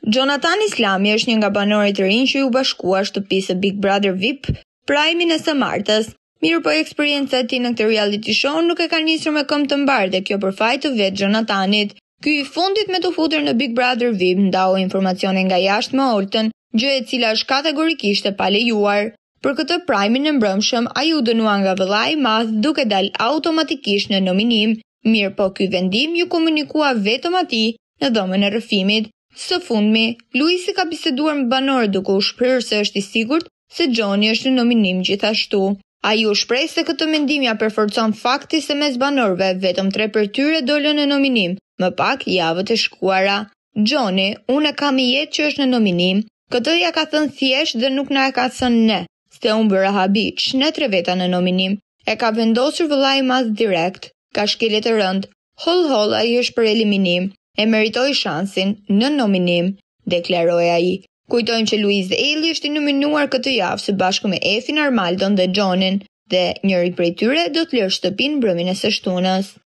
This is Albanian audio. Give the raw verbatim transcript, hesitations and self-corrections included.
Jonathan Islami është një nga banorët e rinj që u bashkua shtëpisë së Big Brother V I P Prime në së martës. Mirë po eksperienca e tij në këtë reality show nuk e ka nisur me këmbë të mbar dhe kjo për fajt të vet Jonathanit. Ky i fundit me të futur në Big Brother V I P ndau informacione nga jashtë me Oltën, gjë e cila është kategorikisht e palejuar. Për këtë Prime-in e mbrëmshëm ai u dënua nga vëllai i madh duke dalë automatikisht në nominim. Mirë po ky vendim ju komunikua vetëm atij në dhomën e rrëfimit. Së fundmi, Luisi ka biseduar me banorët duke u shprehur se është i sigurt se Gjoni është në nominim gjithashtu. Ai u shpreh se këtë mendim ja përforcon fakti se mes banorëve vetëm tre prej tyre dolën në nominim, më pak javët e shkuara. Gjoni, unë kam i jetë që është në nominim, këtë ja ka thënë thjesht dhe nuk na e ka thënë ne, se unë bëra habi, ne tre veta në nominim. E ka vendosur vëllai i madh direkt, ka shkelje të rënd. Holl holl ai është për eliminim. E meritoi shansin në nominim, deklaroi ai. Kujtojmë që Luiz Eli është i nominuar këtë javë së bashku me Efin Armaldon dhe Gjonin, dhe njëri prej tyre do të lërë shtëpinë mbrëmjen e së shtunës.